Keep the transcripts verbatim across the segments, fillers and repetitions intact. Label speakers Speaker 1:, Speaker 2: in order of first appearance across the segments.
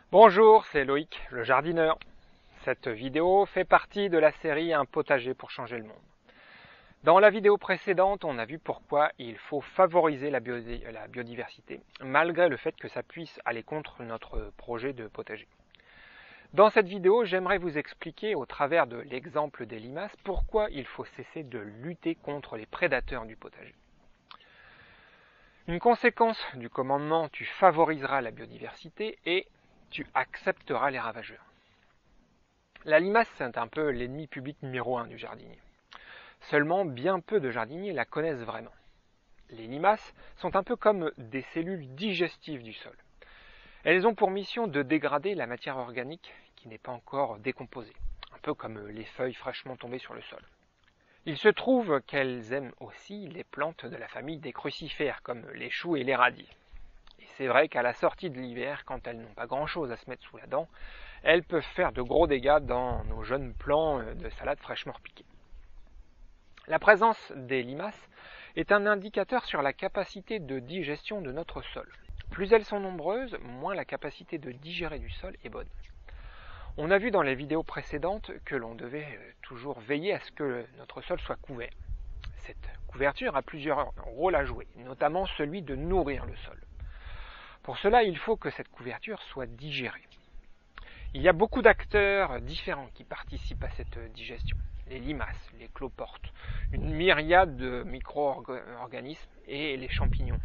Speaker 1: Bonjour, c'est Loïc, le jardineur. Cette vidéo fait partie de la série Un potager pour changer le monde. Dans la vidéo précédente, on a vu pourquoi il faut favoriser la, biodi la biodiversité, malgré le fait que ça puisse aller contre notre projet de potager. Dans cette vidéo, j'aimerais vous expliquer, au travers de l'exemple des limaces, pourquoi il faut cesser de lutter contre les prédateurs du potager. Une conséquence du commandement « tu favoriseras la biodiversité » est tu accepteras les ravageurs. La limace, c'est un peu l'ennemi public numéro un du jardinier. Seulement, bien peu de jardiniers la connaissent vraiment. Les limaces sont un peu comme des cellules digestives du sol. Elles ont pour mission de dégrader la matière organique qui n'est pas encore décomposée, un peu comme les feuilles fraîchement tombées sur le sol. Il se trouve qu'elles aiment aussi les plantes de la famille des crucifères, comme les choux et les radis. Et c'est vrai qu'à la sortie de l'hiver, quand elles n'ont pas grand-chose à se mettre sous la dent, elles peuvent faire de gros dégâts dans nos jeunes plants de salade fraîchement repiqués. La présence des limaces est un indicateur sur la capacité de digestion de notre sol. Plus elles sont nombreuses, moins la capacité de digérer du sol est bonne. On a vu dans les vidéos précédentes que l'on devait toujours veiller à ce que notre sol soit couvert. Cette couverture a plusieurs rôles à jouer, notamment celui de nourrir le sol. Pour cela, il faut que cette couverture soit digérée. Il y a beaucoup d'acteurs différents qui participent à cette digestion. Les limaces, les cloportes, une myriade de micro-organismes et les champignons.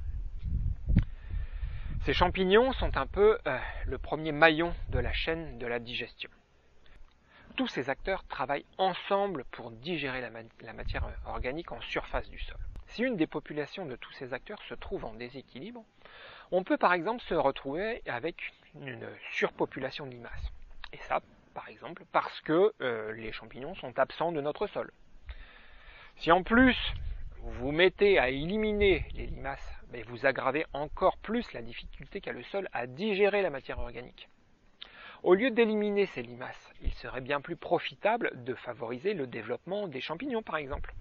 Speaker 1: Ces champignons sont un peu euh, le premier maillon de la chaîne de la digestion. Tous ces acteurs travaillent ensemble pour digérer la, ma la matière organique en surface du sol. Si une des populations de tous ces acteurs se trouve en déséquilibre, on peut par exemple se retrouver avec une surpopulation de limaces. Et ça, par exemple, parce que euh, les champignons sont absents de notre sol. Si en plus, vous vous mettez à éliminer les limaces, mais vous aggravez encore plus la difficulté qu'a le sol à digérer la matière organique. Au lieu d'éliminer ces limaces, il serait bien plus profitable de favoriser le développement des champignons, par exemple.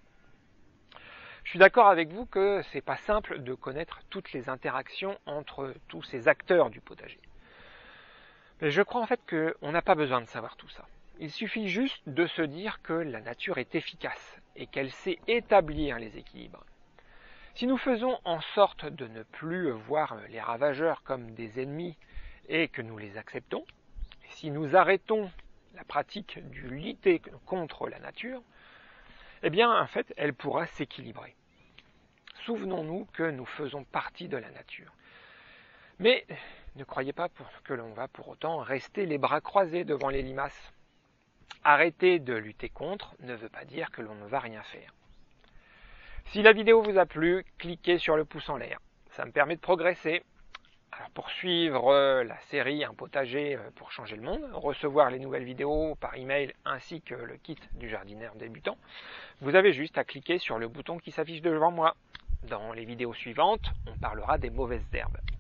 Speaker 1: Je suis d'accord avec vous que c'est pas simple de connaître toutes les interactions entre tous ces acteurs du potager. Mais je crois en fait qu'on n'a pas besoin de savoir tout ça. Il suffit juste de se dire que la nature est efficace et qu'elle sait établir les équilibres. Si nous faisons en sorte de ne plus voir les ravageurs comme des ennemis et que nous les acceptons, si nous arrêtons la pratique du lutter contre la nature, eh bien en fait elle pourra s'équilibrer. Souvenons-nous que nous faisons partie de la nature. Mais ne croyez pas que l'on va pour autant rester les bras croisés devant les limaces. Arrêter de lutter contre ne veut pas dire que l'on ne va rien faire. Si la vidéo vous a plu, cliquez sur le pouce en l'air. Ça me permet de progresser. Alors pour suivre la série Un potager pour changer le monde, recevoir les nouvelles vidéos par email ainsi que le kit du jardineur débutant, vous avez juste à cliquer sur le bouton qui s'affiche devant moi. Dans les vidéos suivantes, on parlera des mauvaises herbes.